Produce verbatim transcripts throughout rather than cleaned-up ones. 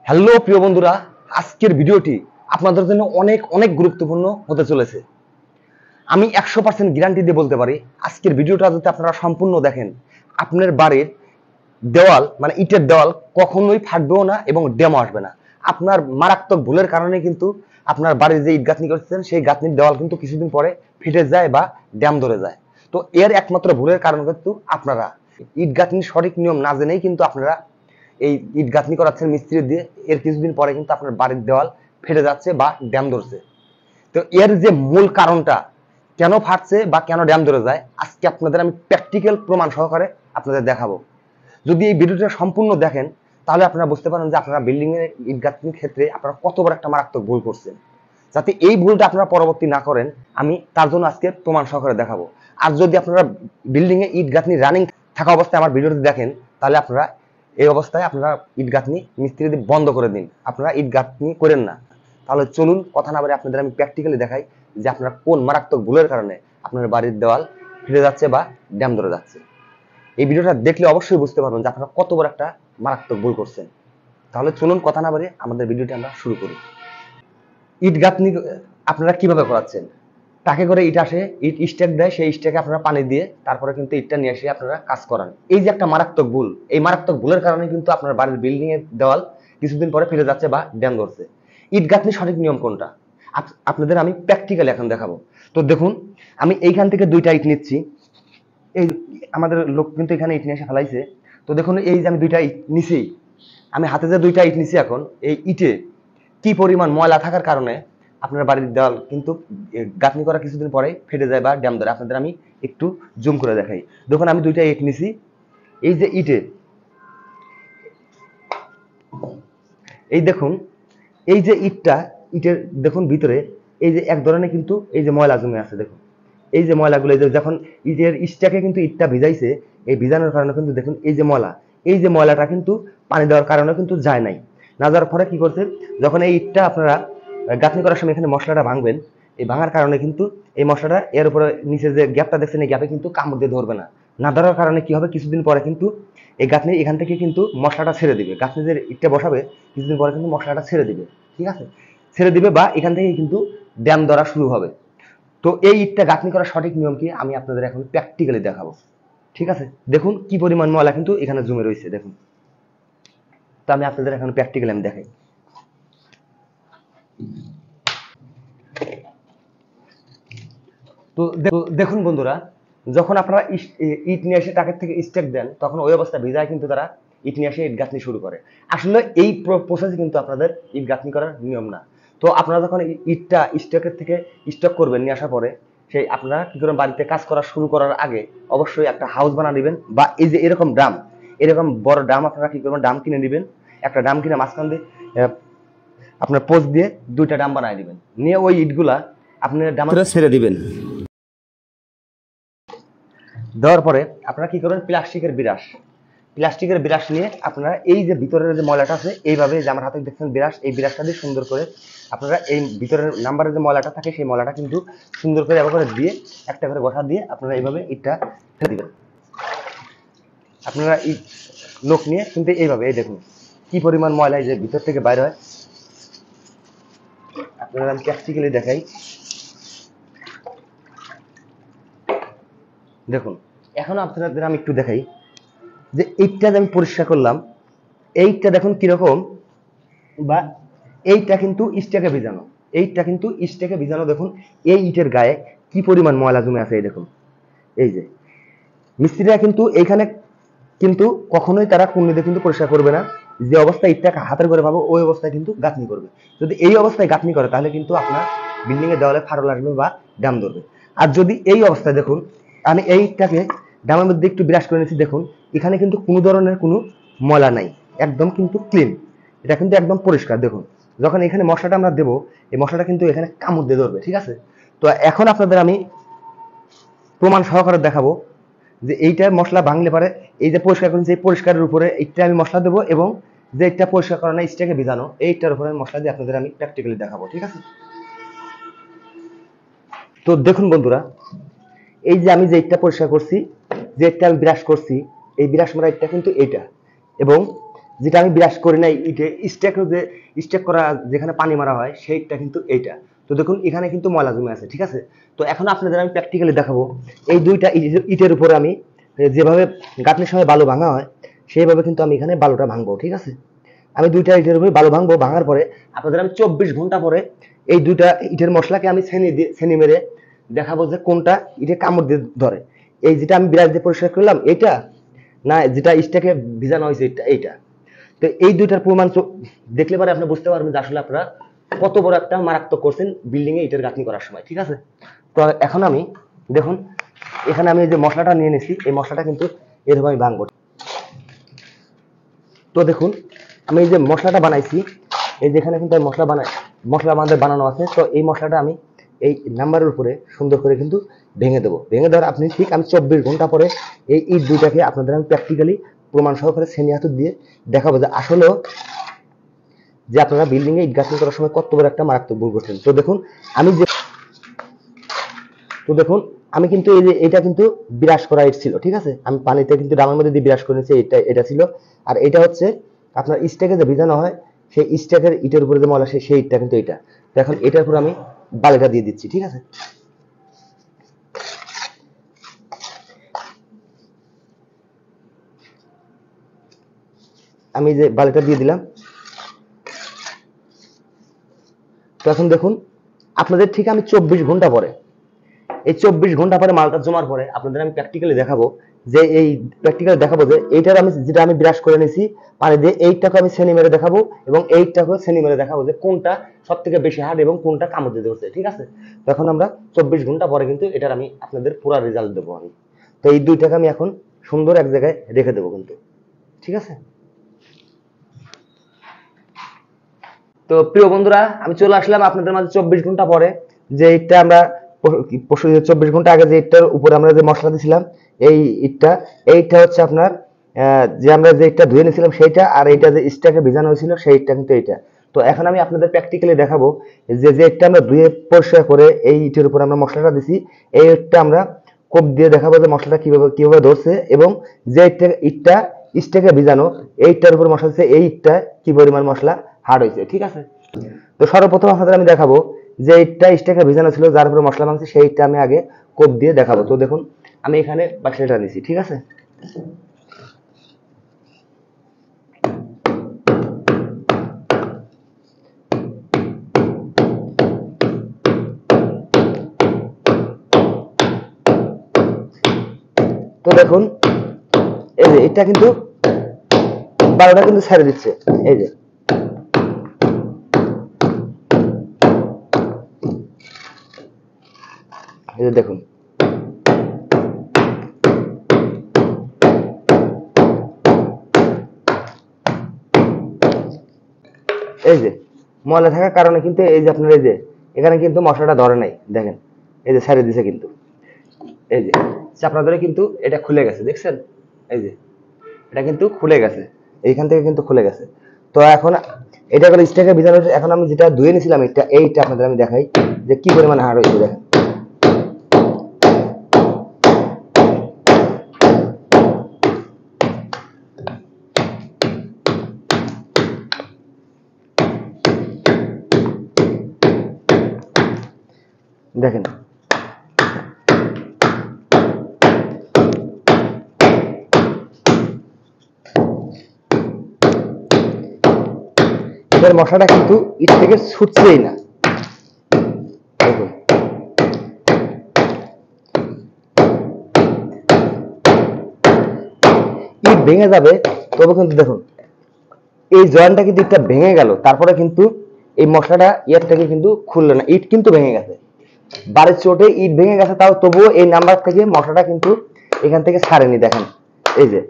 Hello প্রিয় বন্ধুরা, আজকের ভিডিওটি আপনাদের জন্য অনেক অনেক গুরুত্বপূর্ণ হতে চলেছে। আমি একশো পার্সেন্ট গ্যারান্টি দিয়ে বলতে পারি, আজকের ভিডিওটা যদি আপনারা সম্পূর্ণ দেখেন, আপনার বাড়ির দেওয়াল মানে ইটের দেওয়াল কখনোই ফাটবেও না এবং ড্যামও আসবে না। আপনার মারাত্মক ভুলের কারণে কিন্তু আপনার বাড়ির যে ইট গাঁথনি করছেন সেই গাঁথনির দেওয়াল কিন্তু কিছুদিন পরে ফেটে যায় বা ড্যাম ধরে যায়। তো এর একমাত্র ভুলের কারণ কিন্তু আপনারা ইট গাঁথনির সঠিক নিয়ম না জেনেই কিন্তু আপনারা এই ইট গাঁথনি করাচ্ছেন মিস্ত্রি দিয়ে, এর কিছুদিন পরে কিন্তু আপনার বাড়ির দেওয়াল ফেটে যাচ্ছে বা ড্যাম ধরছে। তো এর যে মূল কারণটা কেন ফাটছে বা কেন ড্যাম ধরে যায়, আজকে আপনাদের আমি প্র্যাকটিক্যাল প্রমাণ সহকারে আপনাদের দেখাবো। যদি এই ভিডিওটা সম্পূর্ণ দেখেন তাহলে আপনারা বুঝতে পারেন যে আপনারা বিল্ডিং এর ইট গাঁথনির ক্ষেত্রে আপনারা কত বড় একটা মারাত্মক ভুল করছেন। যাতে এই ভুলটা আপনারা পরবর্তী না করেন, আমি তার জন্য আজকে প্রমাণ সহকারে দেখাবো। আর যদি আপনারা বিল্ডিং এ ইট গাঁথনি রানিং থাকা অবস্থায় আমার ভিডিওটি দেখেন, তাহলে আপনারা এই অবস্থায় আপনারা ইট গাঁথনি মিস্ত্রি দিয়ে বন্ধ করে দিন, আপনারা ইট গাঁথনি করেন না। তাহলে চলুন কথা না বলে আপনাদের আমি প্র্যাকটিক্যালি দেখাই যে আপনারা কোন মারাত্মক ভুলের কারণে আপনার বাড়ির দেওয়াল ফিরে যাচ্ছে বা ড্যাম ধরে যাচ্ছে। এই ভিডিওটা দেখলে অবশ্যই বুঝতে পারবেন যে আপনারা কত বড় একটা মারাত্মক ভুল করছেন। তাহলে চলুন কথা না বলে আমাদের ভিডিওটি আমরা শুরু করি। ইট গাঁথনি আপনারা কিভাবে করাচ্ছেন? টাকে করে ইট আসে, ইট স্ট্যাক দেয়, সেই স্ট্যাকে আপনারা পানি দিয়ে তারপরে কিন্তু ইটটা নিয়ে এসে আপনারা কাজ করান। এই যে একটা মারাত্মক ভুল, এই মারাত্মক ভুলের কারণে কিন্তু আপনার বাড়ির বিল্ডিং এর দেওয়াল কিছুদিন পরে ফিরে যাচ্ছে বা ড্যাম ধরছে। ইট গাঁথনির সঠিক নিয়ম কোনটা আপনাদের আমি প্র্যাকটিক্যালি এখন দেখাবো। তো দেখুন, আমি এইখান থেকে দুইটা ইট নিচ্ছি। এই আমাদের লোক কিন্তু এখানে ইট নিয়ে এসে ফেলাইছে। তো দেখুন, এই যে আমি দুইটা ইট নিছি, আমি হাতে যে দুইটা ইট নিছি, এখন এই ইটে কি পরিমাণ ময়লা থাকার কারণে আপনার বাড়ির দেওয়াল কিন্তু গাঁথনি করা কিছুদিন পরে ফেটে যায় বা ড্যাম ধরে। আপনাদের আমি একটু জুম করে দেখাই। দেখুন, আমি দুইটা ইট নিছি। এই যে ইটে, এই দেখুন, এই যে ইটটা, ইটের দেখুন ভিতরে এই যে এক ধরনের কিন্তু এই যে ময়লা জমে আছে। দেখুন এই যে ময়লাগুলো, এই যে যখন ইটের স্ট্যাকে কিন্তু ইটটা ভিজাইছে, এই ভিজানোর কারণে কিন্তু দেখুন এই যে ময়লা, এই যে ময়লাটা কিন্তু পানি দেওয়ার কারণে কিন্তু যায় নাই। না যাওয়ার পরে কি করছে, যখন এই ইটটা আপনারা গাঁথনি করার সময় এখানে মশলাটা ভাঙবেন, এই ভাঙার কারণে কিন্তু এই মশলাটা এর উপরে নিচে যে গ্যাপটা দেখছেন, এই গ্যাপে কিন্তু কামড় দিয়ে ধরবে না। না ধরার কারণে কি হবে, কিছুদিন পরে কিন্তু এই গাঁথনি এখান থেকে কিন্তু মশলাটা ছেড়ে দিবে। গাঁথনি যে ইটটা বসাবে কিছুদিন পরে কিন্তু মশলাটা ছেড়ে দিবে, ঠিক আছে, ছেড়ে দিবে বা এখান থেকে কিন্তু ড্যাম ধরা শুরু হবে। তো এই ইটটা গাঁথনি করার সঠিক নিয়ম কি আমি আপনাদের এখন প্র্যাকটিক্যালি দেখাবো, ঠিক আছে। দেখুন কি পরিমাণ ময়লা কিন্তু এখানে জমে রয়েছে, দেখুন। তো আমি আপনাদের এখন প্র্যাকটিক্যালি আমি দেখাই। তো দেখুন বন্ধুরা, যখন আপনারা ইট নিয়ে এসে টাকের থেকে স্টেক দেন, তখন ওই অবস্থা ভিজায় কিন্তু তারা ইট নিয়ে এসে ইট গাঁথনি শুরু করে। আসলে এই প্রসেস কিন্তু আপনাদের ইট গাঁথনি করার নিয়ম না। তো আপনারা যখন ইটটা স্টকের থেকে স্টক করবেন, নিয়ে আসার পরে সেই আপনারা কি করবেন, বাড়িতে কাজ করা শুরু করার আগে অবশ্যই একটা হাউস বানা নেবেন, বা এই যে এরকম ড্রাম, এরকম বড় ড্রাম আপনারা কি করবেন, ড্রাম কিনে নেবেন। একটা ড্রাম কিনে মাঝখান দিয়ে আপনার পোস্ট দিয়ে দুইটা ড্রাম বানায় দিবেন, নিয়ে ওই ইটগুলা আপনি ড্রামে ছেড়ে দিবেন। দেওয়ার পরে আপনারা কি করবেন, প্লাস্টিকের বিরাস, প্লাস্টিকের বিরাস নিয়ে আপনারা এই যে ভিতরের যে ময়লাটা আছে, এইভাবে যে আমার হাতে দেখছেন বিরাস, এই বিরাসটা দিয়ে সুন্দর করে আপনারা এই ভিতরের নাম্বারের যে ময়লাটা থাকে সেই ময়লাটা কিন্তু সুন্দর করে এভাবে করে দিয়ে একটা করে বসা দিয়ে আপনারা এইভাবে ইটটা ফেলে দিবেন। আপনারা ইট লোক নিয়ে কিন্তু এইভাবে, এই দেখুন কি পরিমাণ ময়লা যে ভিতর থেকে বাইরে হয়, আপনারা আমি প্র্যাকটিক্যালি দেখাই। দেখুন, এখন আপনাদের আমি একটু দেখাই যে এইটা আমি পরিষ্কার করলাম, এইটা দেখুন কিরকম, বা এইটা কিন্তু স্টেকে ভিজানো, এইটা কিন্তু স্টেকে ভিজানো। দেখুন এই ইটের গায়ে কি পরিমাণ ময়লা জমে আছে, এই দেখুন। এই যে মিস্ত্রিরা কিন্তু এইখানে কিন্তু কখনোই তারা কুন্নিতে কিন্তু পরিষ্কার করবে না। যে অবস্থায় ইটটাকে হাতের করে পাবো ওই অবস্থায় কিন্তু গাঁথনি করবে। যদি এই অবস্থায় গাঁথনি করে তাহলে কিন্তু আপনার বিল্ডিং এর দেওয়ালে ফাটল আসবে বা ড্যাম ধরবে। আর যদি এই অবস্থায়, দেখুন আমি এই ইটটাকে ড্যামের মধ্যে একটু ব্রাশ করে নিয়েছি, দেখুন এখানে কিন্তু কোনো ধরনের কোনো ময়লা নাই, একদম কিন্তু ক্লিন, এটা কিন্তু একদম পরিষ্কার। দেখুন যখন এখানে মশলাটা আমরা দেবো, এই মশলাটা কিন্তু এখানে কামড় দিয়ে ধরবে, ঠিক আছে। তো এখন আপনাদের আমি প্রমাণ সহকারে দেখাবো যে এইটা মশলা ভাঙলে পারে এই যে পরিষ্কার করেছি, এই পরিষ্কারের উপরে এইটা আমি মশলা দেবো, এবং যে এইটা পরিষ্কার করা না স্টেকে ভিজানো, এইটার উপরে মশলা দিয়ে আপনাদের আমি প্র্যাকটিক্যালি দেখাবো, ঠিক আছে। তো দেখুন বন্ধুরা, এই যে আমি যে ইটটা পরিষ্কার করছি, যে ইটটা আমি ব্রাশ করছি, এই ব্রাশ মারা ইটটা কিন্তু এইটা, এবং যেটা আমি ব্রাশ করি নাই ইটে স্টেক যে স্টেক করা যেখানে পানি মারা হয় সেইটা কিন্তু এইটা। তো দেখুন এখানে কিন্তু ময়লা জমে আছে, ঠিক আছে। তো এখন আপনাদের আমি প্র্যাকটিক্যালি দেখাবো এই দুইটা ইটের উপরে আমি যেভাবে গাঁথনির সময় বালু ভাঙা হয় সেইভাবে কিন্তু আমি এখানে বালুটা ভাঙবো, ঠিক আছে। আমি দুইটা ইটের উপরে বালু ভাঙবো, ভাঙার পরে আপনাদের আমি চব্বিশ ঘন্টা পরে এই দুইটা ইটের মশলাকে আমি ছেনি দিয়ে ছেনি মেরে দেখাবো যে কোনটা ইটে কামড় দিয়ে ধরে। এই যেটা আমি বিরাজ দিয়ে পরিষ্কার করলাম এইটা, না যেটা স্টেকে ভিজানো হয়েছে এইটা। তো এই দুইটার প্রমাণ দেখলে পরে আপনি বুঝতে পারবেন যে আসলে আপনারা কত বড় একটা মারাত্মক করছেন বিল্ডিং এ ইটের গাঁথনি করার সময়, ঠিক আছে। তো এখন আমি দেখুন এখানে আমি যে মশলাটা নিয়ে নিয়েছি এই মশলাটা কিন্তু এরকম আমি ভাঙবো। তো দেখুন আমি এই যে মশলাটা বানাইছি, এই যেখানে কিন্তু মশলা বানাই মশলা আমাদের বানানো আছে, তো এই মশলাটা আমি এই নাম্বারের উপরে সুন্দর করে কিন্তু ভেঙে দেবো। ভেঙে দেওয়ার আপনি ঠিক আমি চব্বিশ ঘন্টা পরে এই ইট দুইটাকে আপনাদের আমি প্র্যাকটিক্যালি প্রমাণ সহকারে শ্রেণী হাতুর দিয়ে দেখাবো যে আসলেও যে আপনারা বিল্ডিং এ ইট গাঁথনি করার সময় কত বড় একটা মারাত্মক ভুল করছেন। তো দেখুন আমি যে তো দেখুন আমি কিন্তু এই যে এটা কিন্তু বিরাস করা ইট ছিল, ঠিক আছে। আমি পানিতে কিন্তু ডামের মধ্যে দিয়ে বিরাস করেছি, এটা এটা ছিল। আর এটা হচ্ছে আপনার স্টেকে যে ভিজানো হয় সেই স্টেকের ইটের উপরে যে ময়লা সেই ইটটা কিন্তু এটা। তো এখন এটার উপর আমি বালিটা দিয়ে দিচ্ছি, ঠিক আছে। আমি যে বালিটা দিয়ে দিলাম। তো এখন দেখুন আপনাদের ঠিক আমি চব্বিশ ঘন্টা পরে এই চব্বিশ ঘন্টা পরে মালটা জমার পরে আপনাদের আমি প্র্যাকটিক্যালি দেখাবো যে এই প্র্যাকটিক্যালি দেখাবো যে এইটার আমি যেটা আমি ব্রাশ করে নিয়েছি পানি দিয়ে এইটাকে আমি শ্রেণী মেরে দেখাবো এবং এইটাকে শ্রেণী মেরে দেখাবো যে কোনটা সব থেকে বেশি হার্ড এবং কোনটা কামড় দিয়ে ধরছে, ঠিক আছে। তখন আমরা চব্বিশ ঘন্টা পরে কিন্তু এটার আমি আপনাদের পুরো রেজাল্ট দেবো আমি। তো এই দুইটাকে আমি এখন সুন্দর এক জায়গায় রেখে দেবো কিন্তু, ঠিক আছে। তো প্রিয় বন্ধুরা আমি চলে আসলাম আপনাদের মাঝে চব্বিশ ঘন্টা পরে, যে ইটটা আমরা চব্বিশ ঘন্টা আগে যে ইটটার উপরে আমরা যে মশলা দিয়েছিলাম এই ইটটা এইটা হচ্ছে আপনার যে আমরা যে ইটটা ধুয়ে নিয়েছিলাম সেইটা, আর এইটা যে স্টাকে ভিজানো হয়েছিল সেই ইটটা কিন্তু এইটা। তো এখন আমি আপনাদের প্র্যাকটিক্যালি দেখাবো যে যে ইটটা আমরা ধুয়ে পরিষ্কার করে এই ইটের উপর আমরা মশলাটা দিছি এই ইটটা আমরা কোপ দিয়ে দেখাবো যে মশলাটা কিভাবে কিভাবে ধরছে এবং যে ইটটা ইটটা স্টেকে ভিজানো এইটার উপর মশলা দিচ্ছে এই ইটটা কি পরিমাণ মশলা হার্ড হয়েছে, ঠিক আছে। তো সর্বপ্রথম আপনাদের আমি দেখাবো যে ইটটা স্টেকে ভিজানো ছিল যার উপরে মশলা ভাঙছে সেই ইটটা আমি আগে কোপ দিয়ে দেখাবো। তো দেখুন আমি এখানে বাকিটা নিছি, ঠিক আছে। তো দেখুন এই যে এটা কিন্তু বারোটা কিন্তু ছেড়ে দিচ্ছে, এই যে এই যে দেখুন এই যে ময়লা থাকার কারণে কিন্তু এই যে আপনার এই যে এখানে কিন্তু মশলাটা ধরে নাই, দেখেন এই যে ছেড়ে দিছে কিন্তু এই যে চাপড়া ধরে কিন্তু এটা খুলে গেছে, দেখছেন এই যে এটা কিন্তু খুলে গেছে, এইখান থেকে কিন্তু খুলে গেছে। তো এখন এটা করে স্টেকে ভিজানো, এখন আমি যেটা ধুয়ে নিয়েছিলাম এটা এইটা আপনাদের আমি দেখাই যে কি পরিমাণ হার্ড হয়েছে, দেখেন দেখেন এটার মশলাটা কিন্তু ইট থেকে ছুটছেই না, দেখুন ইট ভেঙে যাবে তবে কিন্তু দেখুন এই জয়েন্টটা কিন্তু ইটটা ভেঙে গেল, তারপরে কিন্তু এই মশলাটা ইয়ার থেকে কিন্তু খুললো না, ইট কিন্তু ভেঙে গেছে, বাড়ির চোটে ইট ভেঙে গেছে তাও তবুও এই নাম্বার থেকে মশলাটা কিন্তু এখান থেকে ছাড়েনি, দেখেন এই যে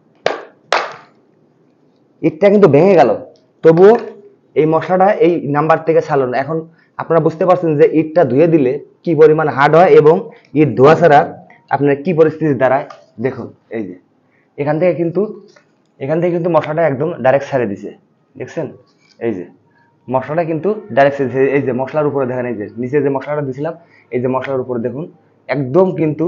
ইটটা কিন্তু ভেঙে গেল তবুও এই মশলাটা এই নাম্বার থেকে ছাড়লো না। এখন আপনারা বুঝতে পারছেন যে ইটটা ধুয়ে দিলে কি পরিমাণ হার্ড হয় এবং ইট ধোয়া ছাড়া আপনার কি পরিস্থিতি দাঁড়ায়, দেখুন এই যে এখান থেকে কিন্তু এখান থেকে কিন্তু মশলাটা একদম ডাইরেক্ট ছেড়ে দিছে, দেখছেন এই যে মশলাটা কিন্তু ডাইরেক্ট ছেড়ে দিছে। এই যে মশলার উপরে দেখেন এই যে নিচে যে মশলাটা দিছিলাম এই যে মশলার উপরে দেখুন একদম কিন্তু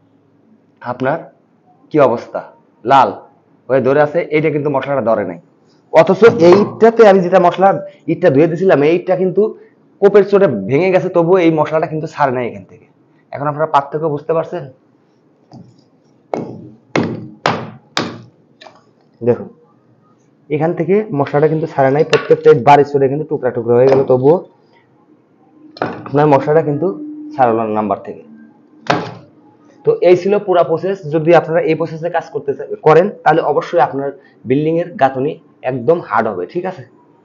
আপনার কি অবস্থা লাল হয়ে ধরে আছে, এইটা কিন্তু মশলাটা ধরে নাই। অথচ এই ইটটাতে আমি যেটা মশলা ইটটা ধুয়ে দিয়েছিলাম এই ইটটা কিন্তু কোপের চোটে ভেঙে গেছে, তবুও এই মশলাটা কিন্তু ছাড়ে নাই এখান থেকে। এখন আপনারা পার্থক্য বুঝতে পারছেন? দেখুন এখান থেকে মশলাটা কিন্তু ছাড়ে নাই, প্রত্যেকটা বাড়ি চড়ে কিন্তু টুকরা টুকরা হয়ে গেল, তবুও আপনার মশলাটা কিন্তু ছাড়লো না নাম্বার থেকে। তো এই ছিল পুরো প্রসেস। যদি আপনারা এই প্রসেসে কাজ করতে করেন তাহলে অবশ্যই আপনার বিল্ডিং এর গাঁথনি একদম হার্ড হবে, ঠিক আছে?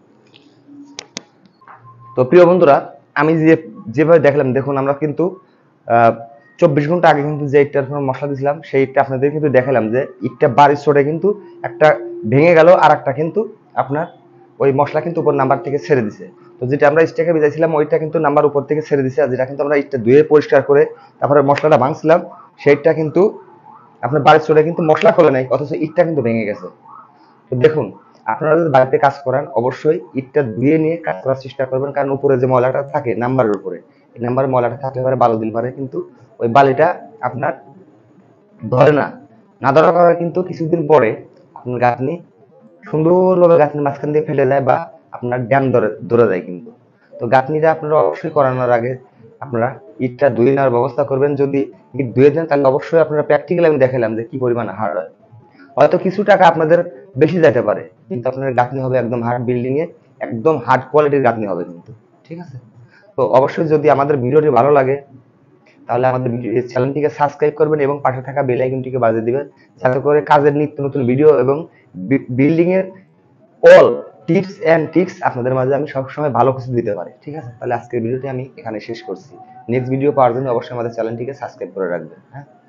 তো প্রিয় বন্ধুরা, আমি যে যেভাবে দেখলাম, দেখুন আমরা কিন্তু চব্বিশ ঘন্টা আগে কিন্তু যে ইটটার মশলা দিয়েছিলাম সেই ইটটা আপনাদের কিন্তু দেখালাম যে ইটটা বাড়ির চড়ে কিন্তু একটা ভেঙে গেল, আর একটা কিন্তু আপনার ওই মশলা কিন্তু উপর নাম্বার থেকে ছেড়ে দিছে। তো যেটা আমরা স্টেকে ভিজাইছিলাম ওইটা কিন্তু নাম্বার উপর থেকে ছেড়ে দিছে, আর যেটা কিন্তু আমরা ইটটা ধুয়ে পরিষ্কার করে তারপরে মশলাটা ভাঙছিলাম সেইটা কিন্তু আপনার বাড়ির চড়ে কিন্তু মশলা খোলে নাই, অথচ ইটটা কিন্তু ভেঙে গেছে। তো দেখুন আপনারা যদি বাড়িতে কাজ করেন অবশ্যই ইটটা ধুয়ে নিয়ে কাজ করার চেষ্টা করবেন, কারণ উপরে যে ময়লাটা থাকে নাম্বারের উপরে, এই নাম্বারের ময়লাটা থাকলে পারে বালু দিলে পারে কিন্তু ওই বালিটা আপনার ধরে না, না ধরার কারণে কিন্তু কিছুদিন পরে আপনার গাঁথনি সুন্দরভাবে গাঁথনির মাঝখান দিয়ে ফেলে যায় বা আপনার ড্যাম ধরে ধরে যায় কিন্তু। তো গাঁথনিটা আপনারা অবশ্যই করানোর আগে আপনারা ইটটা ধুয়ে নেওয়ার ব্যবস্থা করবেন। যদি ইট ধুয়ে দেন তাহলে অবশ্যই আপনারা প্র্যাকটিক্যালি আমি দেখালাম যে কি পরিমাণ হার্ড হয়। হয়তো কিছু টাকা আপনাদের বেশি যেতে পারে, কিন্তু আপনার গাঁথনি হবে একদম হার্ড, বিল্ডিং এ একদম হার্ড কোয়ালিটির গাঁথনি হবে কিন্তু, ঠিক আছে? তো অবশ্যই যদি আমাদের ভিডিওটি ভালো লাগে তাহলে আমাদের চ্যানেলটিকে সাবস্ক্রাইব করবেন এবং পাশে থাকা বেল আইকনটিকে বাজিয়ে দিবেন, যাতে করে কাজের নিত্য নতুন ভিডিও এবং বিল্ডিং এর অল টিপস এন্ড ট্রিক্স আপনাদের মাঝে আমি সবসময় ভালো কিছু দিতে পারি, ঠিক আছে? তাহলে আজকের ভিডিওটি আমি এখানে শেষ করছি। নেক্সট ভিডিও পাওয়ার জন্য অবশ্যই আমাদের চ্যানেলটিকে সাবস্ক্রাইব করে রাখবেন। হ্যাঁ।